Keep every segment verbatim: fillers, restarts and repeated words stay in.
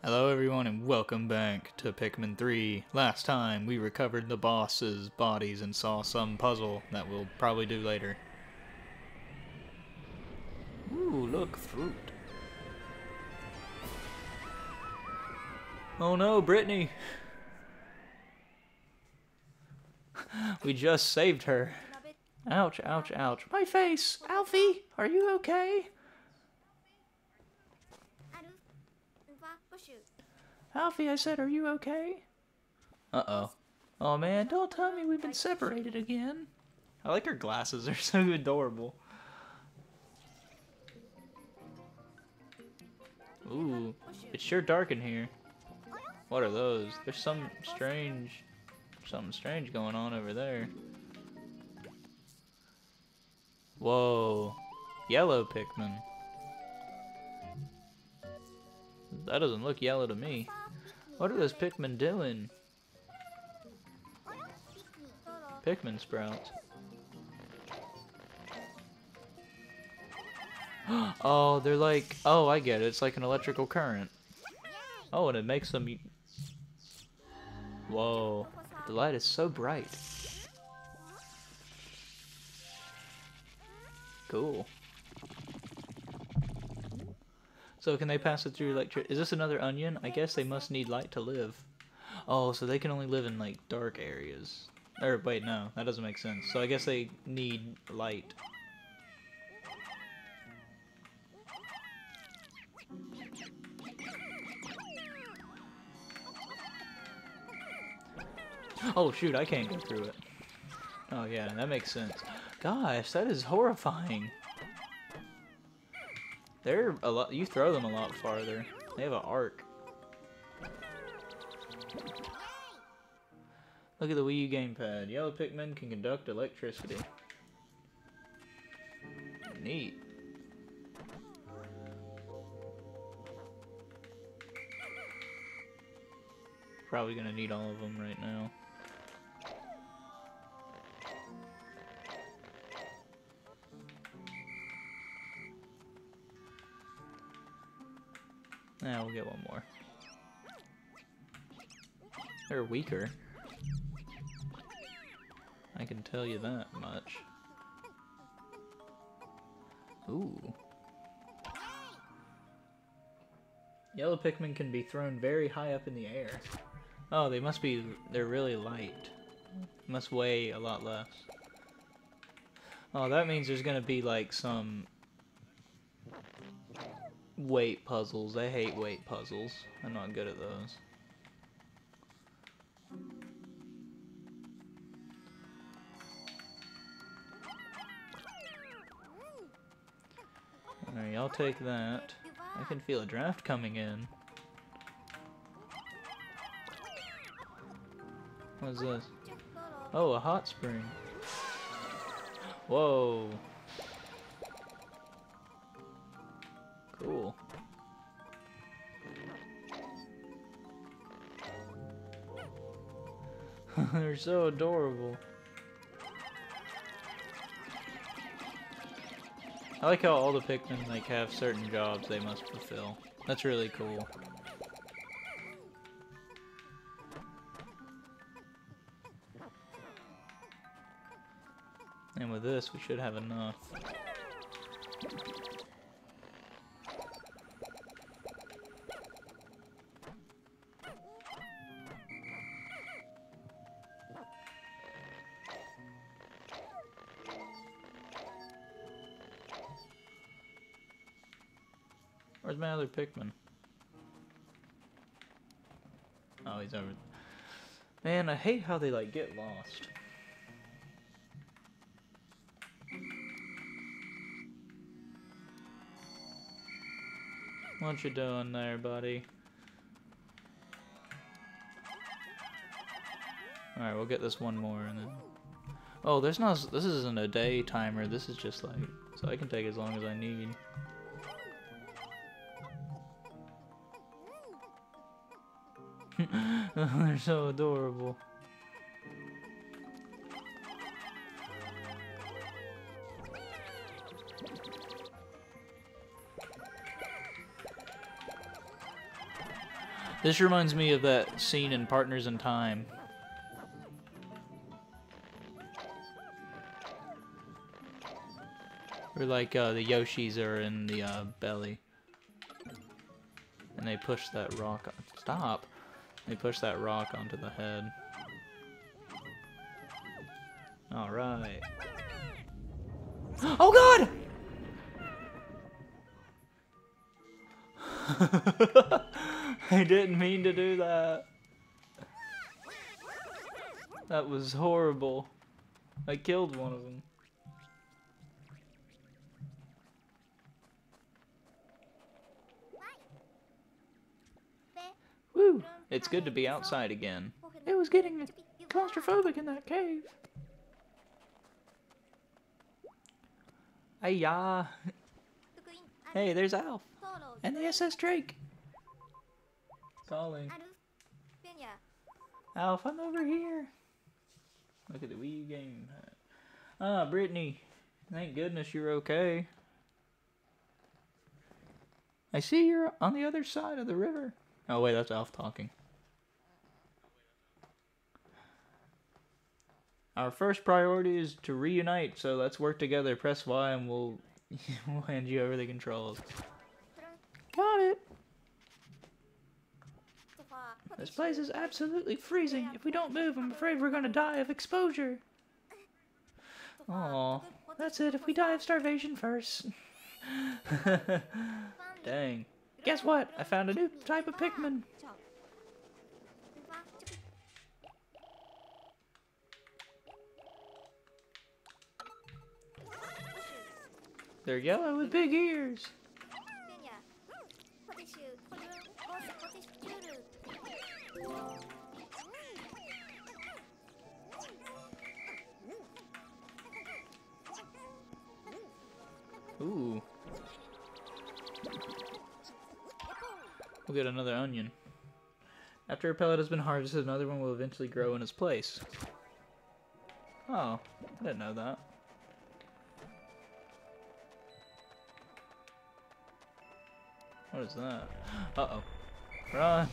Hello everyone and welcome back to Pikmin three. Last time we recovered the boss's bodies and saw some puzzle that we'll probably do later. Ooh, look, fruit. Oh no, Brittany! We just saved her. Ouch, ouch, ouch. My face! Alfie, are you okay? Alfie, I said, are you okay? Uh-oh. Oh man, don't tell me we've been separated again. I like her glasses, they're so adorable. Ooh, it's sure dark in here. What are those? There's some strange... something strange going on over there. Whoa. Yellow Pikmin. That doesn't look yellow to me. What are those Pikmin doing? Pikmin sprouts. Oh, they're like... Oh, I get it. It's like an electrical current. Oh, and it makes them... Whoa. The light is so bright. Cool. So can they pass it through electric? Is this another onion? I guess they must need light to live. Oh, so they can only live in like dark areas. Or wait, no, that doesn't make sense. So I guess they need light. Oh shoot, I can't go through it. Oh yeah, that makes sense. Gosh, that is horrifying. They're a lot. You throw them a lot farther. They have an arc. Look at the Wii U gamepad. Yellow Pikmin can conduct electricity. Neat. Probably gonna need all of them right now. Nah, we'll get one more. They're weaker. I can tell you that much. Ooh. Yellow Pikmin can be thrown very high up in the air. Oh, they must be... they're really light. Must weigh a lot less. Oh, that means there's gonna be like some... weight puzzles. I hate weight puzzles. I'm not good at those. Alright, I'll take that. I can feel a draft coming in. What's this? Oh, a hot spring. Whoa. Cool. They're so adorable. I like how all the Pikmin like have certain jobs they must fulfill. That's really cool. And with this, we should have enough. Where's my other Pikmin? Oh, he's over. Man, I hate how they like get lost. What you doing there, buddy? Alright, we'll get this one more and then... Oh, there's no... this isn't a day timer, this is just like... so I can take as long as I need. They're so adorable. This reminds me of that scene in Partners in Time. Where like uh, the Yoshis are in the uh, belly. And they push that rock on. Stop! They push that rock onto the head. Alright. Oh god! I didn't mean to do that. That was horrible. I killed one of them. Woo! It's good to be outside again. It was getting claustrophobic in that cave. Ayah! Hey, there's Alf. And the S S Drake. Calling. Alf, I'm over here. Look at the Wii U game. Ah, Brittany. Thank goodness you're okay. I see you're on the other side of the river. Oh wait, that's Alf talking. Our first priority is to reunite, so let's work together. Press Y and we'll, we'll hand you over the controls. Got it! This place is absolutely freezing. If we don't move, I'm afraid we're gonna die of exposure. Aw, that's it. If we die of starvation first. Dang. Guess what? I found a new type of Pikmin. They're yellow with big ears. Ooh. We'll get another onion. After a pellet has been harvested, another one will eventually grow in its place. Oh, I didn't know that. What is that? Uh-oh. Run!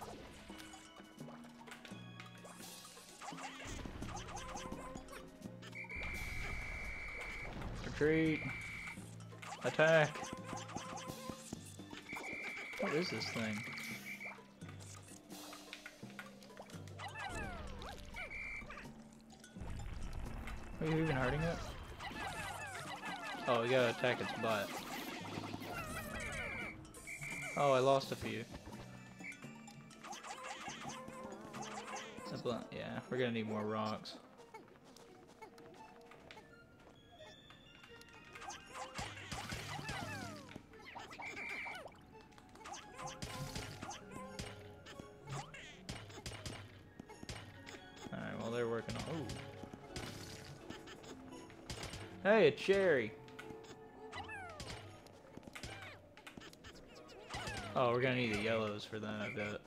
Retreat! Attack! What is this thing? Are you even hurting it? Oh, we gotta attack its butt. Oh, I lost a few. Yeah, we're gonna need more rocks. Alright, well they're working on... Ooh. Hey, a cherry! Oh, we're gonna need the yellows for that, I bet.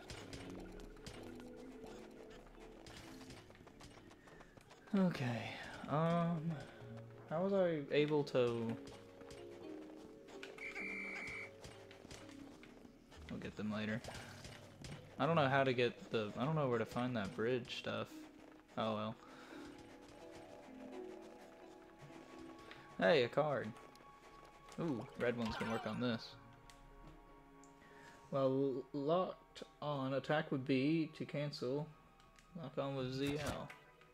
Okay, um... how was I able to... We'll get them later. I don't know how to get the... I don't know where to find that bridge stuff. Oh well. Hey, a card. Ooh, red ones can work on this. Well, locked on, attack would be to cancel. Lock on with Z L.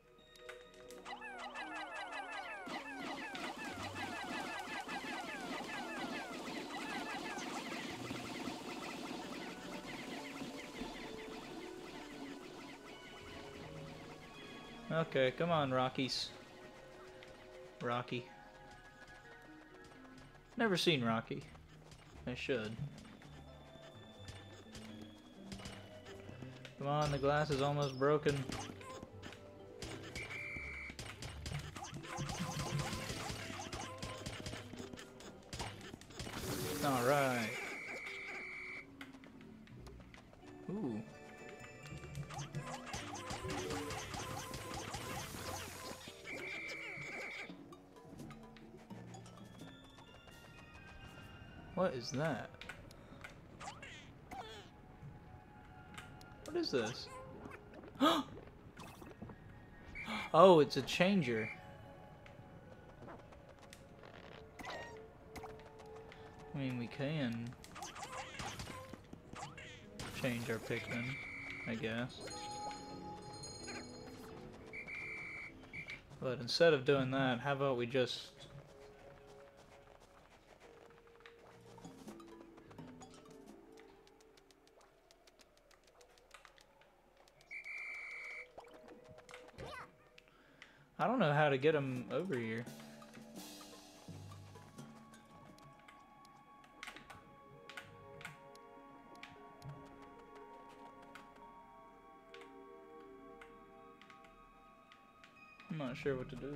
Okay, come on, Rockies. Rocky. Never seen Rocky. I should. Come on, the glass is almost broken. Alright. Ooh. What is that? What is this? Oh, it's a changer. I mean, we can change our Pikmin, I guess. But instead of doing that, how about we just... I don't know how to get him over here. I'm not sure what to do.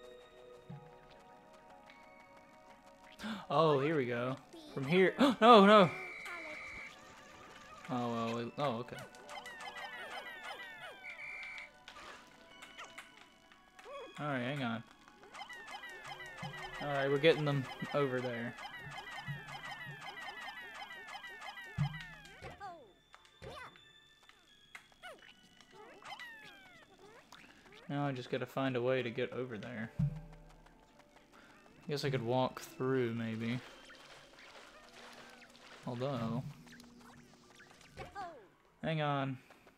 Oh, here we go. From here. No, no. Oh, well. We, oh, okay. Alright, hang on. Alright, we're getting them over there. Now I just gotta find a way to get over there. I guess I could walk through, maybe. Although... Hang on.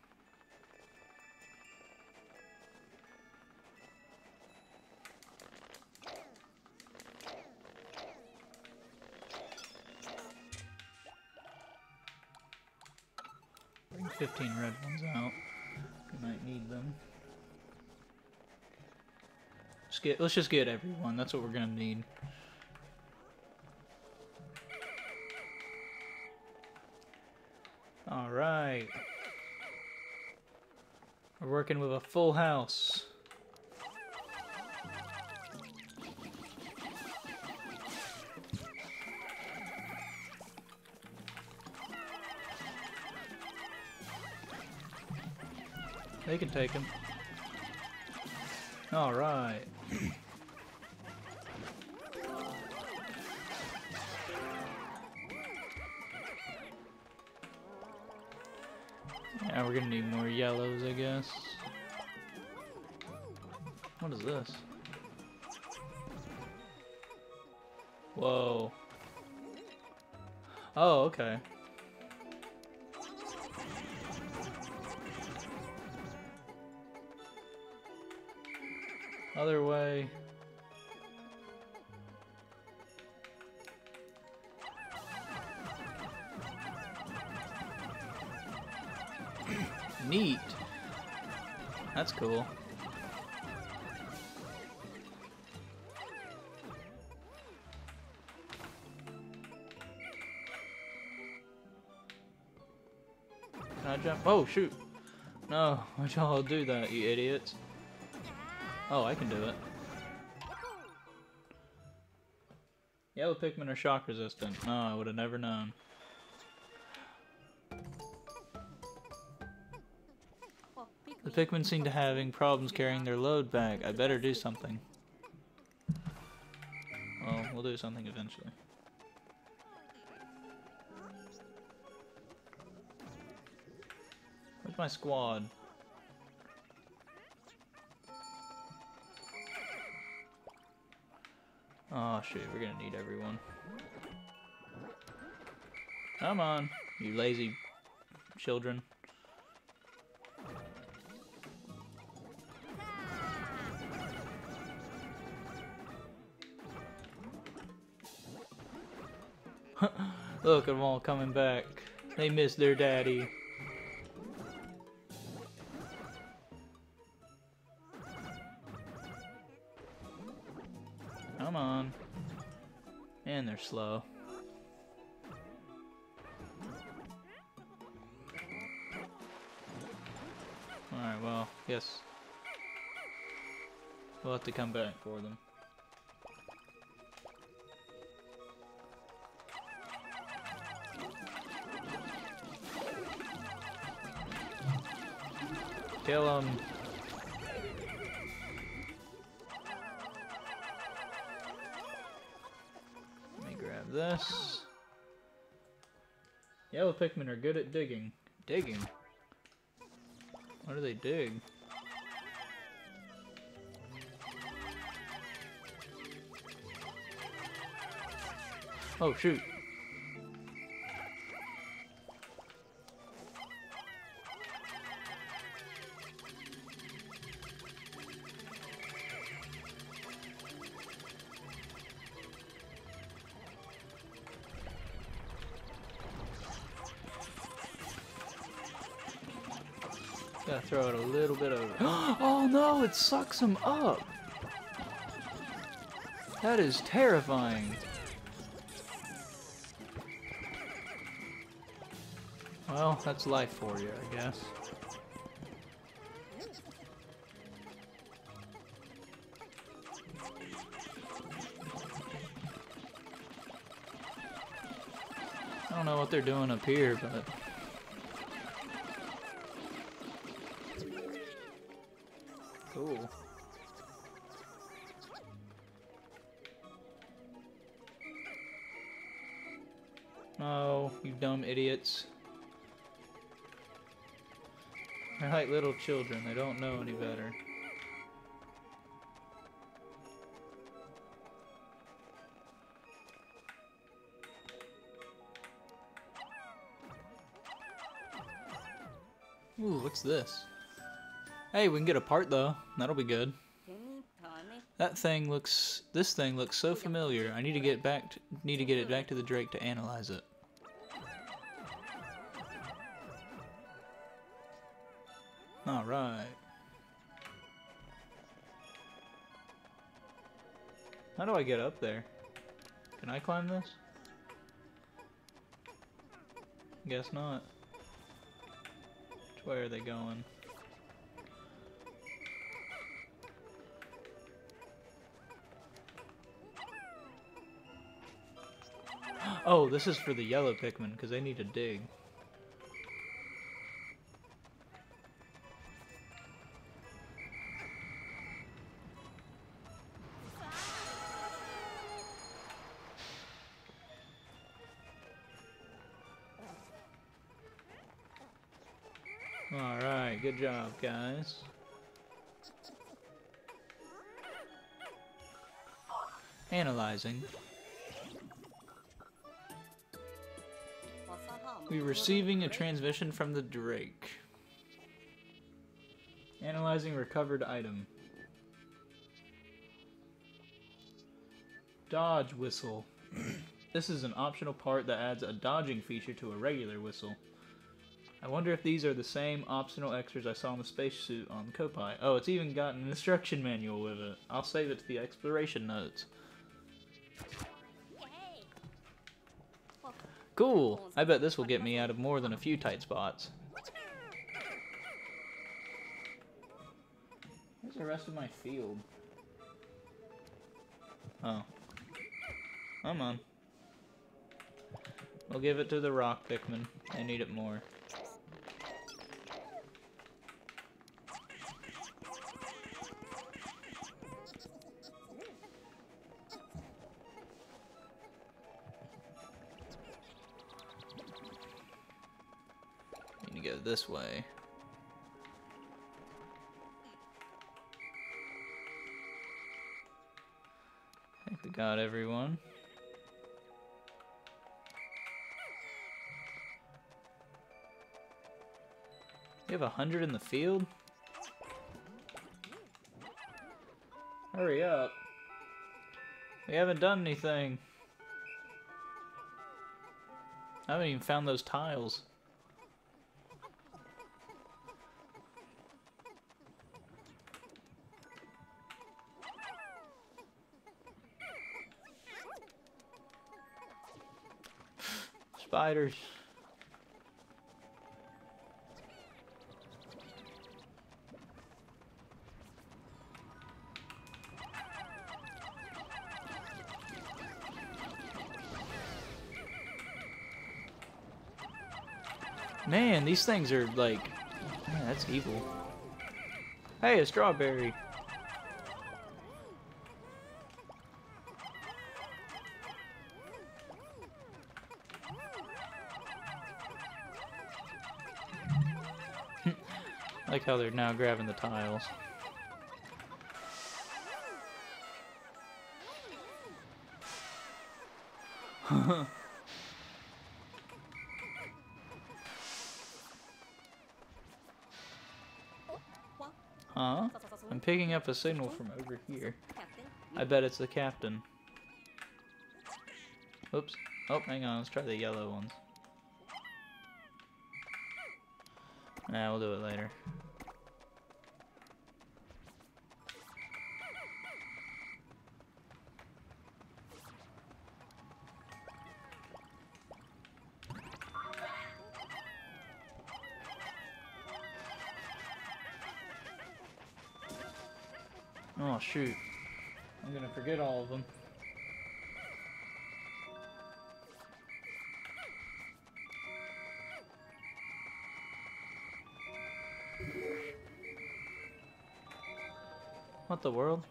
Bring fifteen red ones out. We might need them. Let's get, let's just get everyone. That's what we're gonna need. Alright. We're working with a full house. They can take him. Alright. Yeah, we're gonna need more yellows, I guess. What is this? Whoa. Oh, okay. Other way. Neat. That's cool. Can I jump? Oh, shoot. No, why'd y'all do that, you idiots? Oh, I can do it. Yellow Pikmin are shock resistant. No, I would have never known. The Pikmin seem to having problems carrying their load back. I better do something. Well, we'll do something eventually. Where's my squad? Oh shoot, we're gonna need everyone. Come on, you lazy children. Look at them all coming back. They miss their daddy. Come on. And they're slow. Alright, well, yes. We'll have to come back for them. Kill him. Let me grab this. Yellow Pikmin are good at digging. Digging? What do they dig? Oh, shoot. Gotta throw it a little bit over. Oh no, it sucks him up! That is terrifying. Well, that's life for you, I guess. I don't know what they're doing up here, but... Cool. Oh, you dumb idiots. They're like little children, they don't know any better. Ooh, what's this? Hey, we can get a part though. That'll be good. That thing looks... This thing looks so familiar. I need to get back to, need to get it back to the Drake to analyze it. Alright. How do I get up there? Can I climb this? Guess not. Which way are they going? Oh, this is for the yellow Pikmin, because they need to dig. Alright, good job, guys. Analyzing. We're receiving a transmission from the Drake. Analyzing recovered item. Dodge whistle. This is an optional part that adds a dodging feature to a regular whistle. I wonder if these are the same optional extras I saw in the spacesuit on Kopai. Oh, it's even got an instruction manual with it. I'll save it to the exploration notes. Cool! I bet this will get me out of more than a few tight spots. Where's the rest of my field? Oh. Come on. We'll give it to the rock Pikmin. I need it more. Need to go this way. I think they got everyone. You have a hundred in the field? Hurry up. We haven't done anything. I haven't even found those tiles. Spiders. Man, these things are like... Man, that's evil. Hey, a strawberry. like how they're now grabbing the tiles. Huh? I'm picking up a signal from over here. I bet it's the captain. Oops. Oh, hang on. Let's try the yellow ones. Nah, we'll do it later. Oh, shoot. I'm gonna forget all of them. What the world?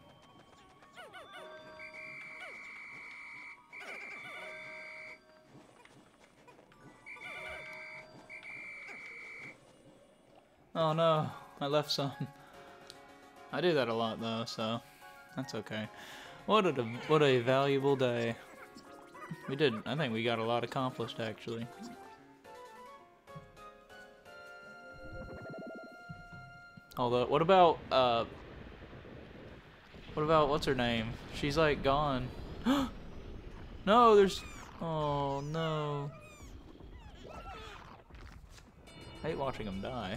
Oh no, I left some. I do that a lot though, so that's okay. What a what a valuable day. We did. I think we got a lot accomplished actually. Although, what about uh, what about what's her name? She's like gone. No, there's. Oh no. I hate watching them die.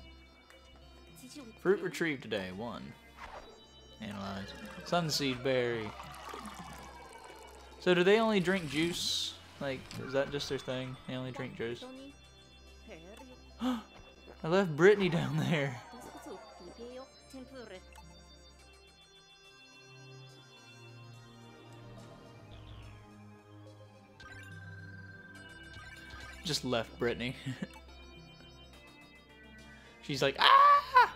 Fruit retrieved today, one. Analyze. Sunseed berry. So do they only drink juice? Like, is that just their thing? They only drink juice? I left Brittany down there. Just left Brittany. She's like, ah!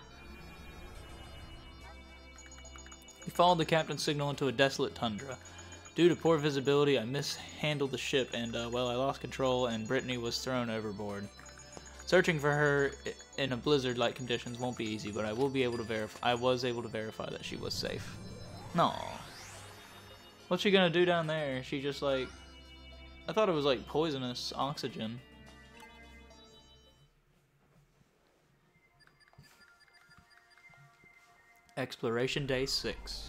We followed the captain's signal into a desolate tundra. Due to poor visibility, I mishandled the ship, and, uh, well, I lost control, and Brittany was thrown overboard. Searching for her in a blizzard-like conditions won't be easy, but I will be able to verify. I was able to verify that she was safe. No. What's she gonna do down there? She just like, I thought it was like poisonous oxygen. Exploration Day six.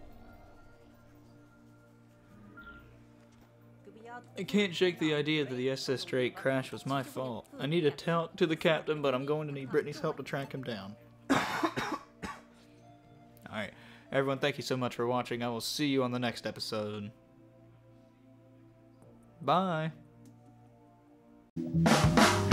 I can't shake the idea that the S S Drake crash was my fault. I need to talk to the captain, but I'm going to need Brittany's help to track him down. Alright, everyone, thank you so much for watching. I will see you on the next episode. Bye.